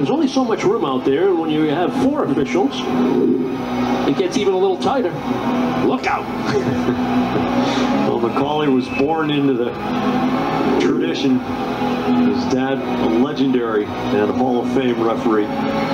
There's only so much room out there, and when you have 4 officials, it gets even a little tighter. Look out! Well, McCauley was born into the tradition. His dad, a legendary and Hall of Fame referee.